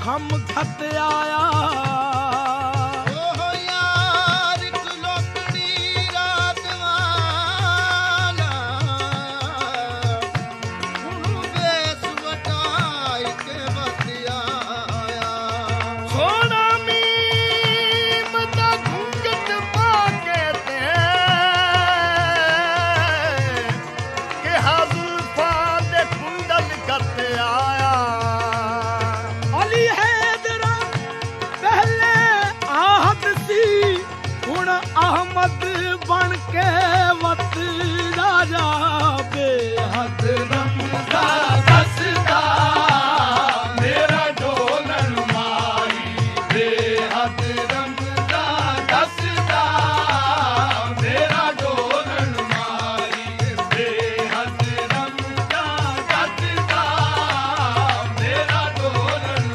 खम खत आया अहमद बन के वत राजा बेहद रमज़ा दसदा मेरा ढोलन माही बेहद रमज़ा दसदा मेरा ढोलन माही बेहद रमज़ा दसदा मेरा ढोलन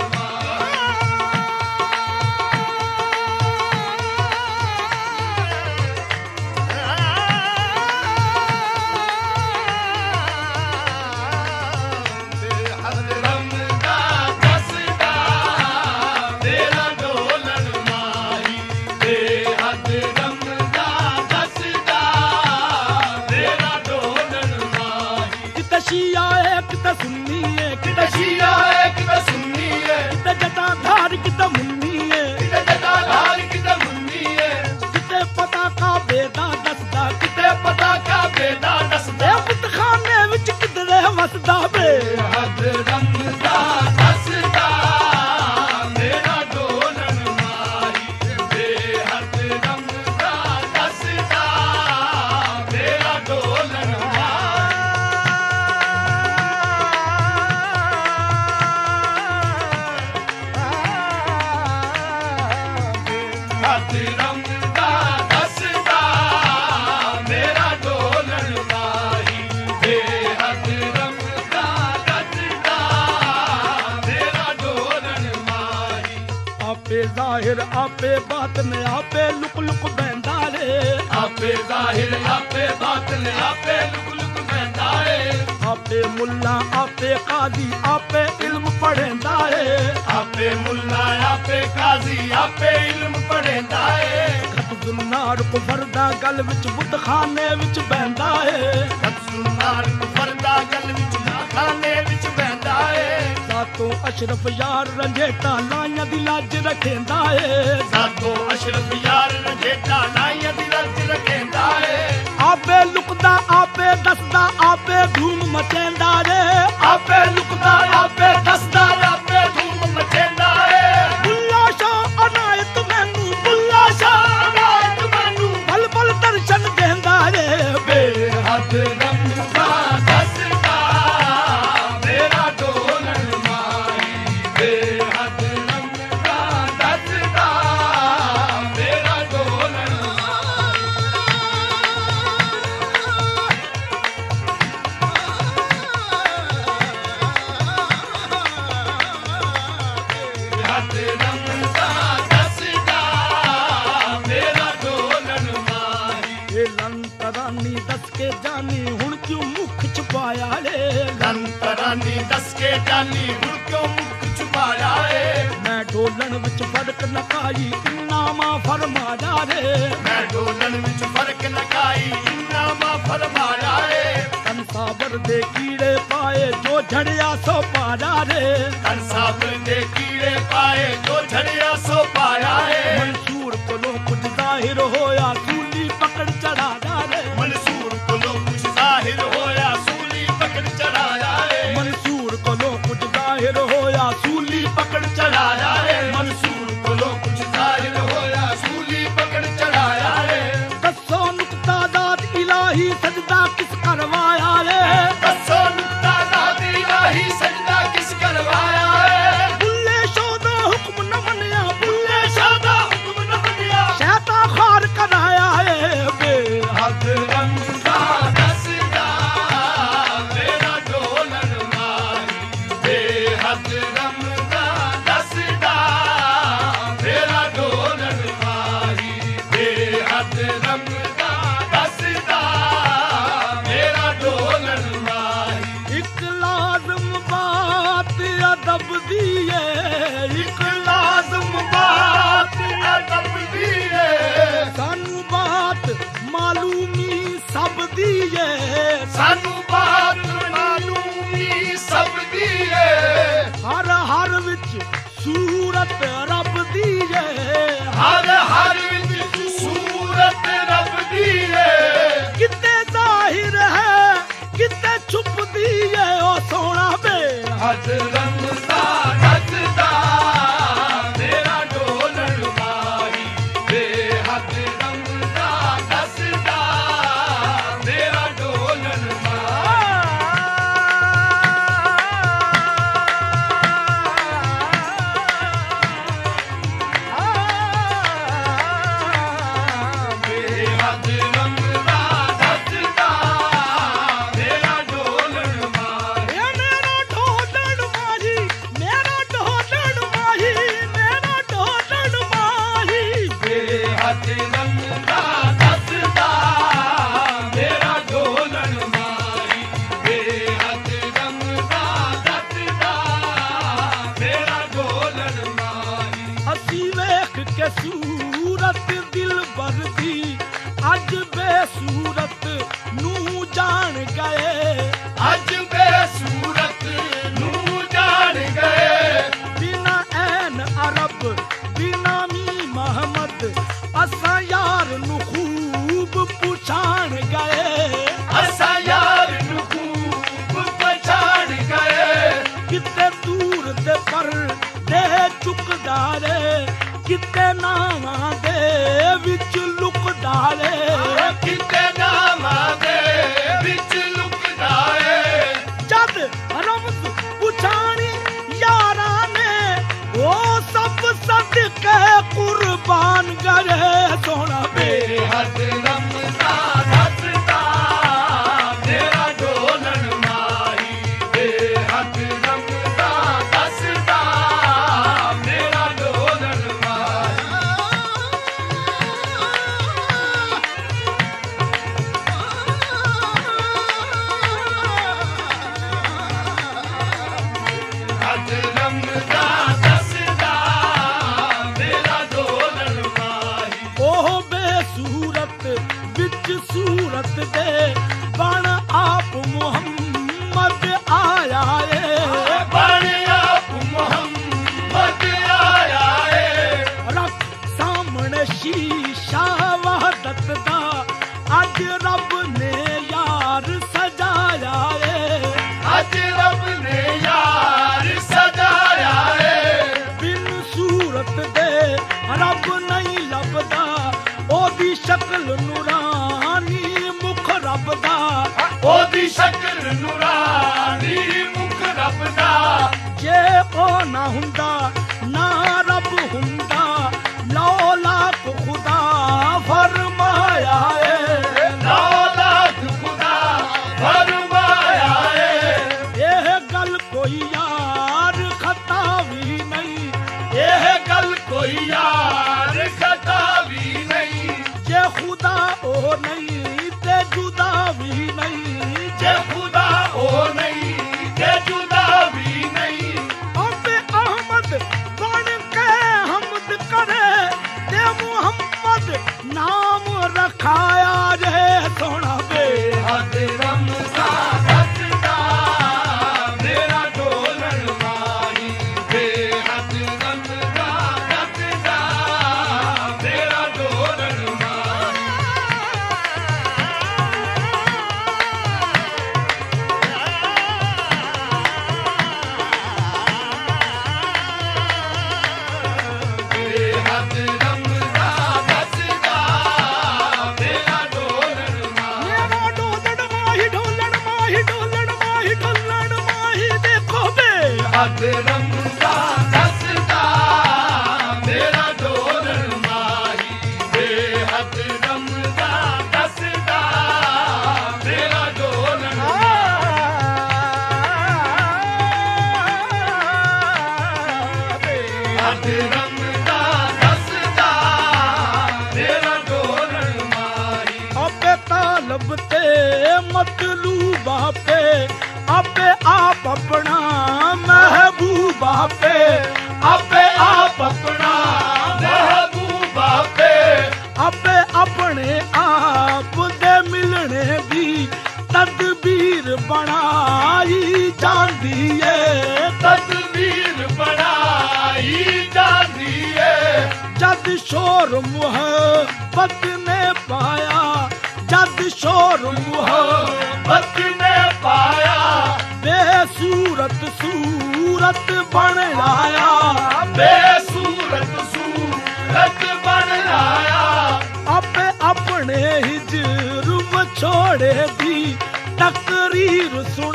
ज़ाहिर आपे बातन आपे लुक लुक बहंदा रे आपे ज़ाहिर आपे बातन आपे लुक लुक बहंदा रे आपे मुल्ला आपे काजी आपे इल्म पढ़ेंदा रे आपे मुल्ला आपे काजी आपे इल्म पढ़ेंदा रे खतजुन्नार को फरदा गल विच बुत खाने विच बहंदा है खतजुन्नार को फरदा गल विच खाने विच बहंदा है सातो अशरफ यार रंजेटा लाइयां दी लाज रखेंदा है सातो अशरफ यार रंजेटा लाइयां दी लाज रखेंदा है आपे लुकदा आपे दसदा आपे धूम मचेंदा रे आपे लुकदा आपे दसदा आपे धूम मचेंदा है बुल्ला शाह अनायत मैनू बुल्ला शाह अनायत मैनू पल पल दर्शन देंदा रे बेहद रमज़ा दसदा मेरा ढोलन माही बेहद रमज़ा दसदा मेरा ढोलन बेहद रमज़ा दसदा मेरा ढोलन माही लंतरानी दस के जानी हुण क्यों मुख छुपाया रे लंतरानी दस के जानी हुण क्यों मुख छुपाया रे मैं ढोलन विच फर्क नकाई इन्नामा फरमाया रे मैं ढोलन विच फर्क नकाई इन्नामा फरमाया रे कंसाबर दे कीड़े पाए जो झड़िया सो पाया रे कंसाबर दे कीड़े पाए जो झड़िया सो पाया रे मंसूर कोलों कुछ जाहिर होया सूली पकड़ चढ़ाया रे मंसूर कोलों कुछ जाहिर होया सूली पकड़ चढ़ाया रे मंसूर कोलों कुछ जाहिर होया सूली पकड़ चढ़ाया रे मंसूर कोलों कुछ जाहिर होया सूली पकड़ चढ़ाया रे दसो नुक्ता दाद इलाही सजदा किस करवाया रे दसो नुक्ता दाद इलाही सजदा किस करवाया रे बुल्ले शोदा हुक्म न मनिया बुल्ले शोदा हुक्म न मनिया शैता खार कराया है बेहद रमज़ा दसदा मेरा ढोलन माही बेहद रमज़ा दसदा मेरा ढोलन माही बेहद रमज़ा दसदा दी है, सानू बात मालूम नी सब दी है, हर हर विच सूरत रब दी है, हर हर विच सूरत रब दी है, किते जाहिर है किते छुप दी है, ओ सोना बेहद रमज़ान दसदा मेरा ढोलन माही, बेहद रमज़ान दसदा मेरा ढोलन सूरत दिल बरदी अज बेसूरत नू जान गए, अज बेसूरत नू जान गए, बिना ऐन अरब बिना मी मोहम्मद असा यार नू खूब पुछान गए, असा यार नू खूब पहचान गए, किते दूर दे पर दे चुकदारे, किते नामा दे विच लुकदा रे, किते नामा दे विच लुकदा रे, जद रमज़ पुछानी यारा ने वो सब सदके कुर्बान करे, सोना बेहद रमज़ान दसदा मेरा ढोलन माही, बेहद रमज़ान दसदा मेरा ढोलन सूरत दे बन आप मुहम्मद आया है, बन आप मुहम्मद आया है, रख सामने शीशा वहदत दा अज रब ने यार सजाया है, अज रब ने यार सजाया है, बिन सूरत दे रब नहीं लभदा, ओदी शक्ल नूरानी मुख रब दा, ओदी शक्ल नूरानी मुख रब दा, जे ओ ना हुंदा ना रब हुंदा, लौलाक खुदा फरमाया है, लौलाक खुदा फरमाया है, यह गल कोई यार खता भी नहीं, यह गल कोई यार खता भी नहीं, जे खुदा ओ नहीं ते जुदा भी नहीं, जे खुदा ओ नहीं ते जुदा भी नहीं, अबे अहमद बन के हमद करे ते मुहम्मद नाम रखाया रे, सोना बेहद रमज़ान दसदा मेरा ढोलन माही, बेहद रमज़ान दसदा मेरा ढोलन माही, बेहद रमज़ान दसदा मेरा ढोलन माही, मेरा ढोलन माही, ढोलन माही, ढोलन माही, ढोलन माही, देखो बेहद रमज़ान दसदा मेरा ढोलन माही, बेहद रमज़ान दसदा मेरा ढोलन बेहद रमज़ान दसदा मेरा ढोलन माही, अबे तालब ते मतलूबा पे अबे आप अपना महबूबा पे, अबे आप अपना महबूबा पे, अबे अपने आप दे मिलन अपने दी तदबीर बनाई जांदी है, तदबीर बनाई जांदी है। जद शोर मुहब्बत ने पाया, जद शोर मुहब्बत ने पाया, बेसूरत सूरत बन आया, बेसूरत सूरत बन आया। अपने ही जुर्म छोड़े दी तकरीर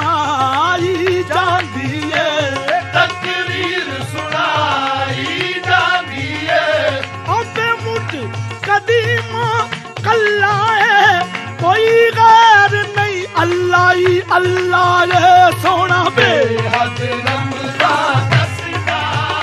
सुनाई जांदी है, तकरीर सुनाई जांदी है। अबे मुझ कदीमा कल्ला है, कोई गैर नहीं अल्लाह ही अल्लाह है। सोना बेहद रमज़ान दस्ता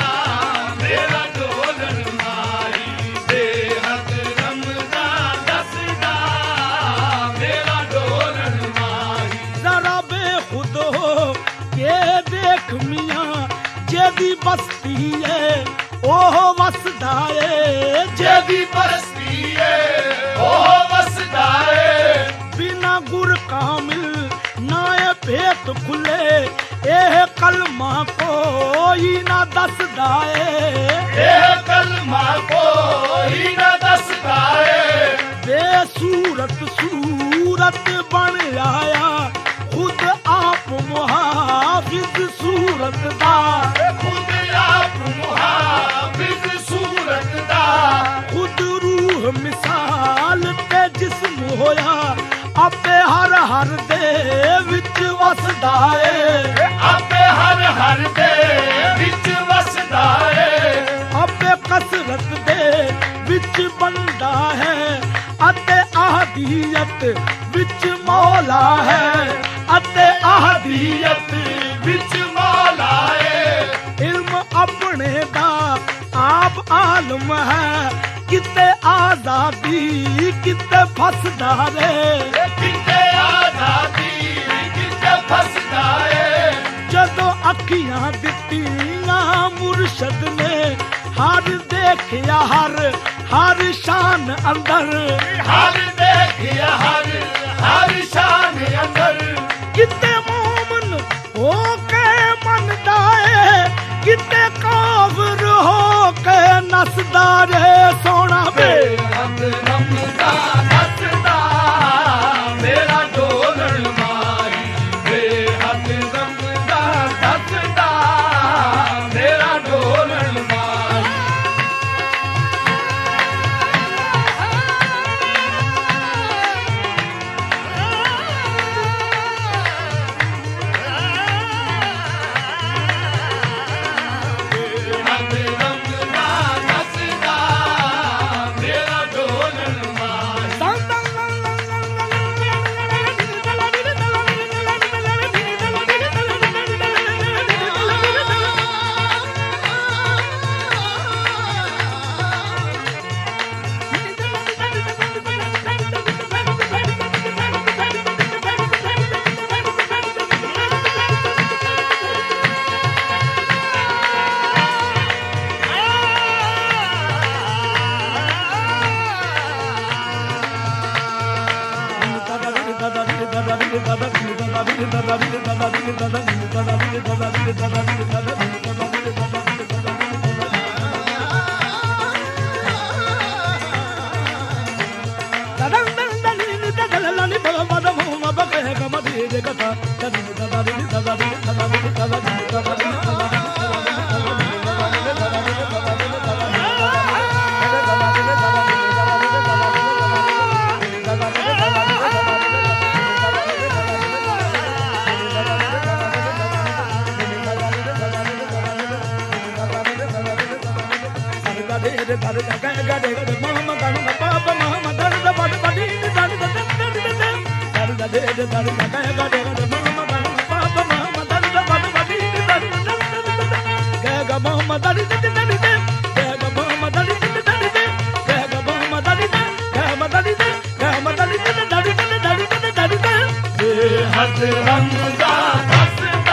मेरा ढोलन माही, बेहद रमज़ान दस्ता मेरा ढोलन माही। जरा बेखुद हो के देख मियाँ जेदी बस्ती है ओह वसदा है, जेदी बस्ती है ओह वसदा है। बिना गुर कामिल नाए भेत खुले, एह कलमा कोई ना दसदा है, एह कलमा कोई ना दसदा है। बेसूरत सूरत बन आया, खुद आप मुहाफिज सूरत दा, खुद आप मुहाफिज सूरत दा। खुद रूह मिसाल ते जिस्म होया, आपे हर दे विच वसदा है, आपे हर दे विच वसदा है। आपे कसरत दे विच बंदा है, अते आहदियत विच मौला है, अते आहदियत विच मौला है। इल्म अपने दा आप आलम है, किते आजादी किते फसदा रे, किते आजादी किते फसदा है। जदों अखियां दित्तियां मुर्शद ने, हर देखिया हर शान अंदर, हर देखिया हर शान अंदर। किते मोमन हो के मनदा है, किते काफिर हो के नसदा रे। सोना बेहद रमज़ान दस्ता मेरा ढोलन माही, बेहद रमज़ान दस्ता मेरा ढोलन माही। बेहद रमज़ान दस्ता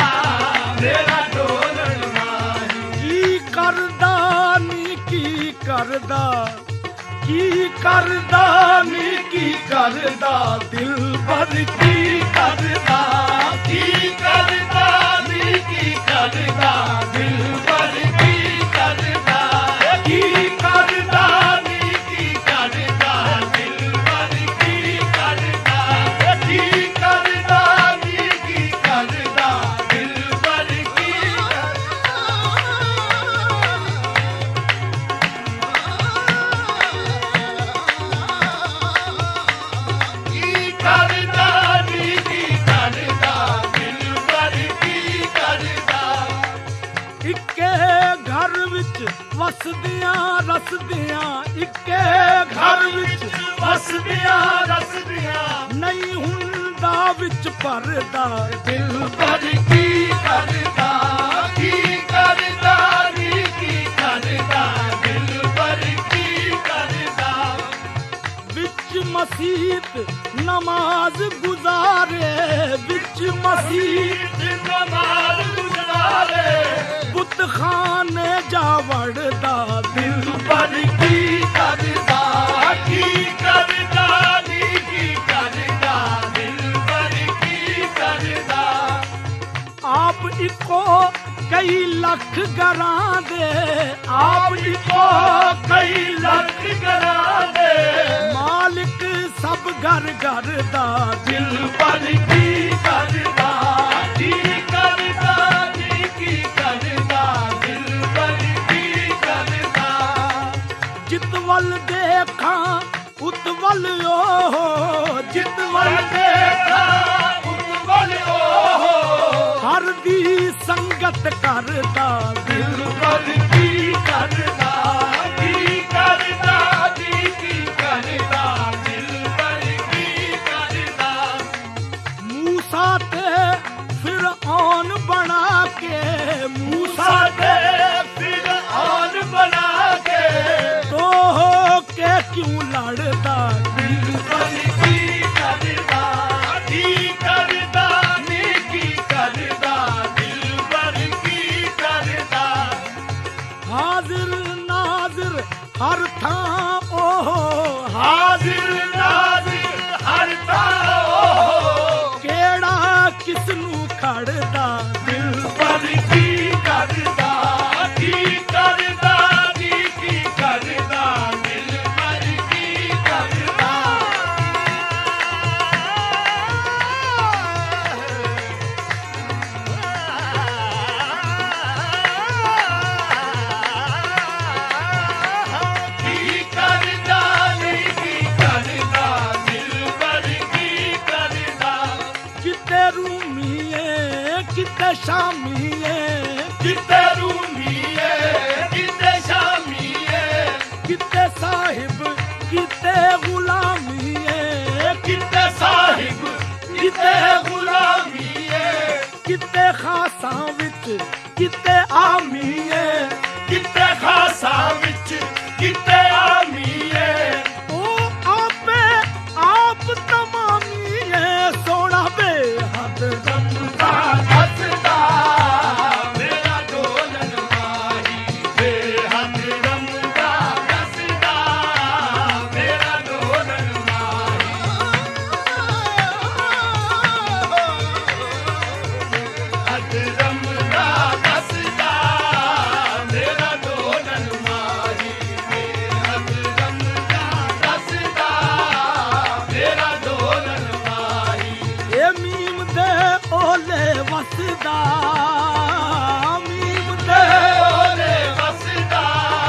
मेरा ढोलन माही। की करदा नी की करदा, की करदा नी की करदा दिल भर की करदा नी की करदा दिल भर की करदा की करदा नी की करदा दिल भर की करदा की करदा नी की करदा दिल भर की ਵਸਦੀਆਂ ਰਸਦੀਆਂ ਇੱਕੇ ਘਰ ਵਿੱਚ ਵਸਦੀਆਂ ਰਸਦੀਆਂ ਨਹੀਂ ਹੁੰਦਾ ਵਿੱਚ ਪਰਦਾ ਦਿਲ ਭਰ ਕੀ ਕਰਦਾ ਕੀ ਕਰਦਾ ਨੀ ਕੀ ਕਰਦਾ ਦਿਲ ਭਰ ਕੀ ਕਰਦਾ ਵਿੱਚ ਮਸੀਤ ਨਮਾਜ਼ ਗੁਜ਼ਾਰੇ ਵਿੱਚ ਮਸੀਤ ਨਮਾਜ਼ ਗੁਜ਼ਾਰੇ बुतखाने जा वड़दा दिल भर की करदा नी की करदा दिल भर की करदा आप इको कई लख घरां दे आप इको कई लख घरां दे मालिक सब घर घर दा दिल भर की करदा नी करदा जितवल देखा उतवल ओ जितवल देखा उतवल ओ हर दी संगत करदा दिल भर की करदा की करदा नी की करदा दिल भर की करदा मूसा ते फिरऔन बना के मूसा ते फिरऔन बना के तो हो के क्यों लड़दा दिल भर की करदा नी करदा नी की करदा दिल भर की करदा हाजिर नाजिर हर थां ओहो हाजिर नाजिर हर थां ओहो केड़ा किसनू खड़दा दिल भर की करदा की करदा नी की करदा दिल भर की करदा की करदा नी की करदा दिल भर की करदा किते रूमीए किते शामीए किते रूमीए किते शामीए किते साहिब किते गुलामीए किते साहिब किते गुलामीए किते खासा विच किते आमीए किते खासा विच किते आमीए ओ आपे आप तमामीए सोना बेहद रमज़ान दसदा मेरा ढोलन माही बेहद रमज़ान दसदा मेरा ढोलन माही बेहद रमज़ान दसदा मेरा ढोलन माही बेहद रमज़ान दसदा मेरा ढोलन माही ए मीम दे ओले वसदा मीम दे ओले वसदा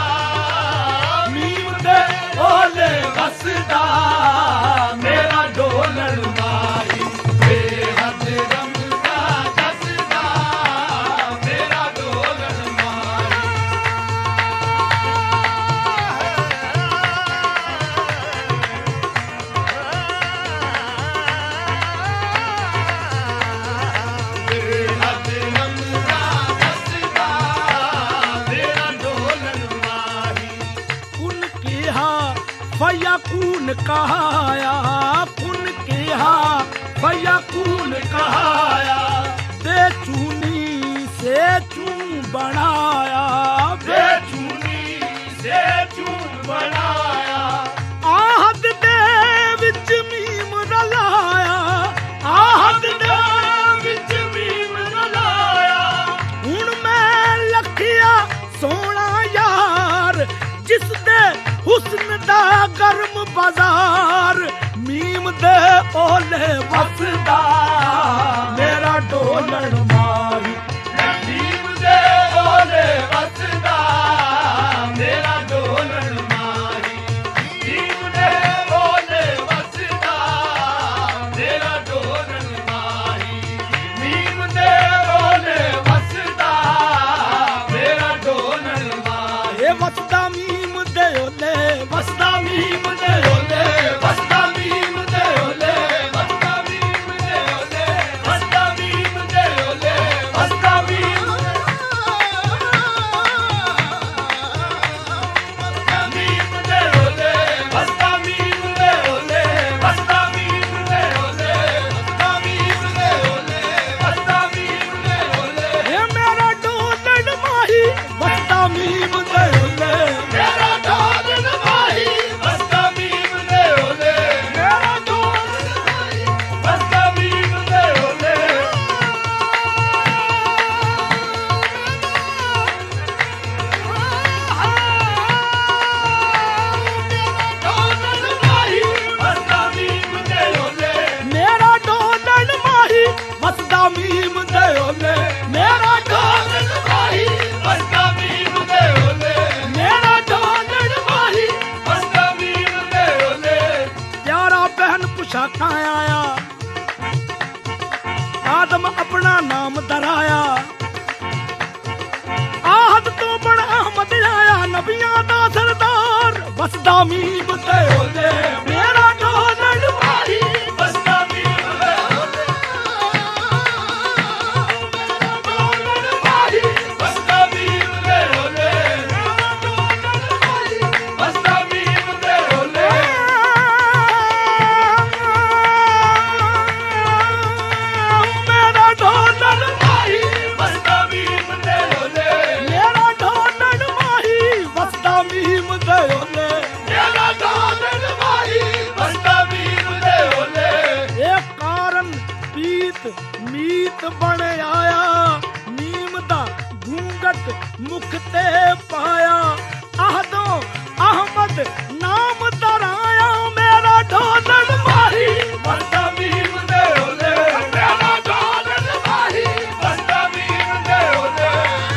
मीम दे ओले वसदा मेरा ढोलन माही बेहद रमज़ान दसदा मेरा ढोलन माही बेहद रमज़ान दसदा मेरा ढोलन माही कुन किहा फयकून कहाया कुन किहा फयकून कहाया बेचूनी से चूं बनाया बेचूनी से चूं बनाया आ बाजार मीम दे ओले वसदा मेरा ढोलन माही मीम दे ओले वसदा मेरा ढोलन माही मीम दे ओले वसदा मेरा ढोलन माही मीम दे ओले वसदा मेरा ढोलन माही ये वसदा मीम दे ओले वसदा मीम दे ओले वसदा मीम दे ओले वसदा मीम दे ओले वसदा मीम दे ओले वसदा मीम दे ओले वसदा मीम दे ओले वसदा मीम दे ओले वसदा मीम दे ओले वसदा मीम दे ओले ये मेरा ढोलन माही वसदा मीम दे ओले मेरा ढोलन माही वसदा मीम दे ओले मेरा ढोलन माही वसदा मीम दे ओले ढोलन माही वसदा मीम दे ओले मेरा ढोलन माही वसदा मीम दे ओले मेरा ढोलन माही वसदा मीम दे ओले मेरा ढोलन माही वसदा मीम दे ओले प्यारा बहन पुशाखा आया आदम अपना नाम दराया आहद तो बड़ा अहमद आया नबियां दा सरदार वसदा मीम दे ओले मेरा ढोलन माही वसदा मीम दे ओले मेरा ढोलन माही वसदा मीम दे ओले मेरा ढोलन माही वसदा मीम दे ओले मेरा ढोलन माही वसदा मीम दे ओले मेरा ढोलन माही वसदा मीम दे ओले मेरा ढोलन माही वसदा मीम दे ओले एक कारण पीत मीत बन आया नीम दा घूंघट मुख ते पाया आहदो अहमद नाम दराया मेरा ढोलन माही वसदा मीम दे ओले मेरा ढोलन माही वसदा मीम दे ओले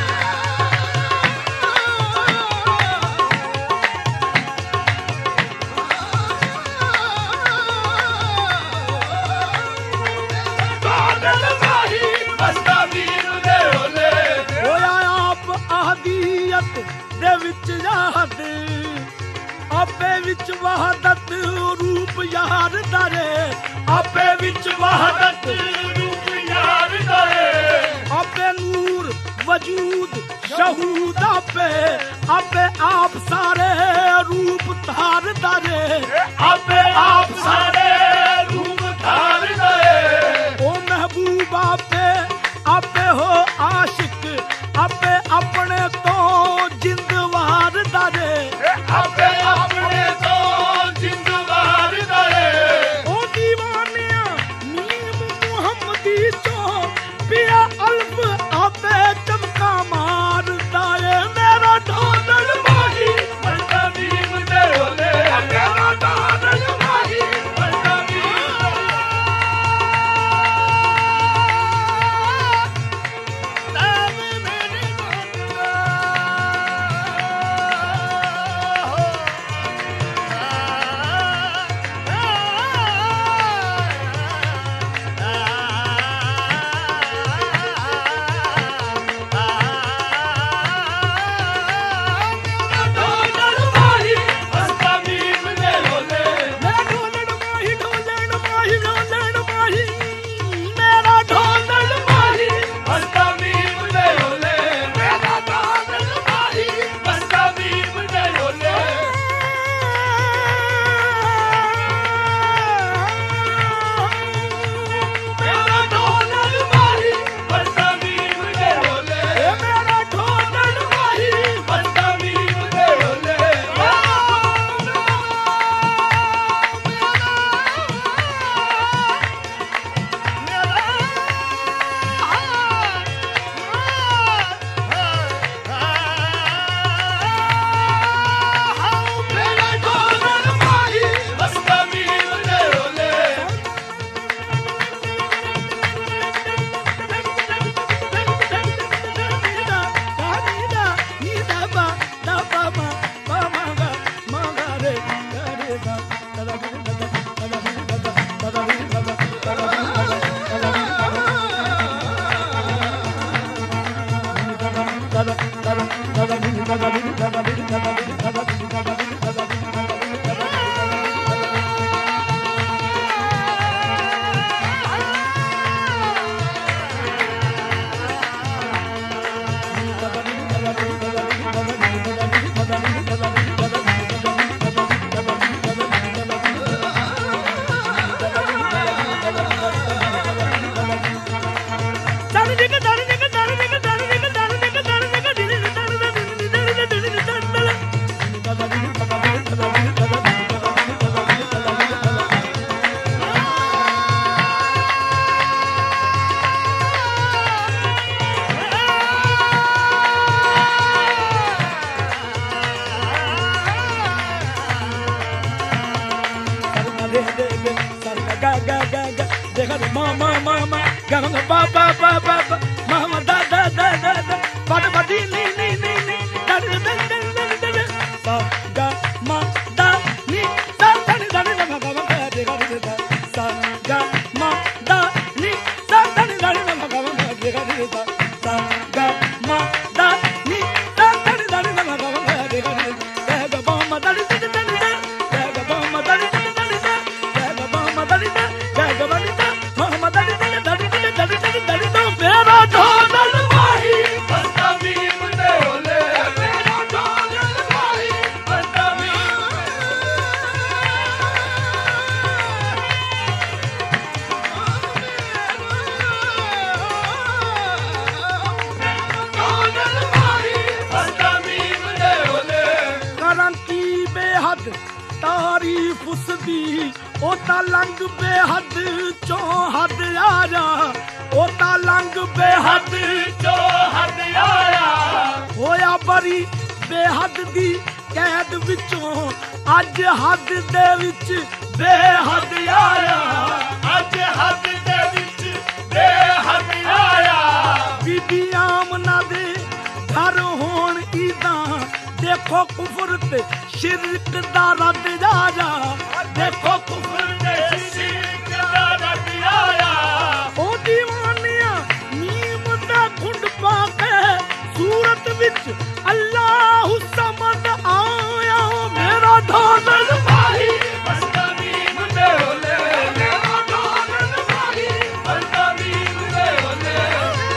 ढोलन माही वसदा मीम दे ओले होया आप आहदीयत दे विच याद आपे विच वहदत रूप यार दरे आपे विच वहदत रूप यार दरे आपे नूर वजूद शहूद आपे आपे आप सारे रूप धार दरे आपे आप सारे रूप धार दरे ओ महबूब आपे आपे हो आशिक आपे अपने तो जिंदवार दरे आपे अपने तो जिंदवार दरे ओ दीवानिया नीम मुहम्मदी चो पिया अल्फ आपे चमका मार दाए मेरा ढोलन माही वसदा मीम दे ओले मेरा ढोलन माही वसदा मीम ga ga ga dekha ma ma ma ma ga ma ba ba ba ba ma ma da da da da da ba da di ni ni ni ni da da da da da sa ga ma da ni sa da ni da ni ma ga ma ga dekha da sa ga ma da ni sa da ni da ni ma ga ma ga dekha da sa ga ma da ni sa da ni da ni ma ga ma ga dekha da ga ba ma da ni da ni da ga ba ma da ni da ni da ga ba ma da ni da ga ba ni da Muhammad Ali da da da da da Mera Dholan Mahi Dasda Mera Dholan Mera Dholan Mahi Dasda Mera Dholan Mahi Dasda Mera Dholan Karanti behad तारीफ उसदी ओ ता lung बेहद चो हद आया ओ ता lung बेहद चो हद आया होया बरी बेहद दी कैद विचों अज हद दे विच बेहद आया अज हद दे विच बेहद आया बीबी आमना दे घर होण ईदा देखो कुफर ते शिरक दा रद आया देखो कुफर ते शिरक दा रद आया ओ दीवानिया नीम दा खुंड पा के सूरत विच अल्लाह समद आया मेरा ढोलन माही दस्दा मेरा ढोलन मेरा ढोलन माही दस्दा मेरा ढोलन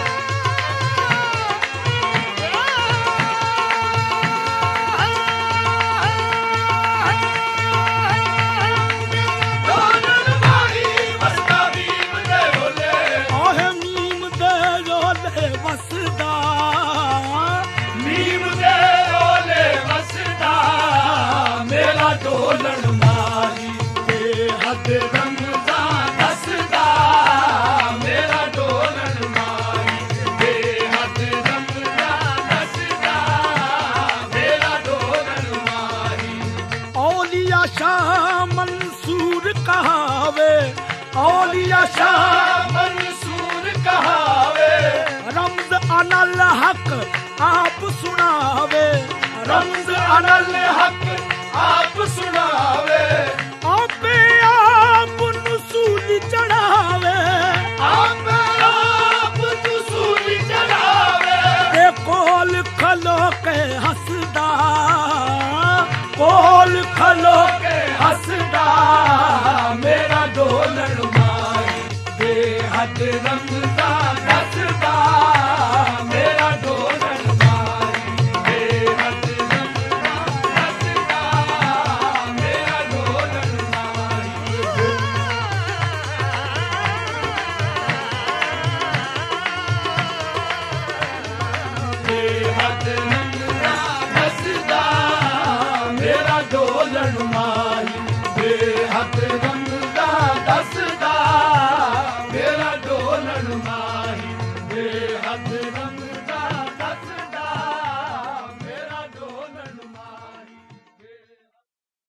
ढोलन माही बेहद रमजान दसदा मेरा ढोलन माही बेहद रमजान दसदा मेरा ढोलन माही औलिया शाह मंसूर कहावे औलिया शाह मंसूर कहावे रमज अनल हक आप सुनावे रमज अनल हक आप सुनावे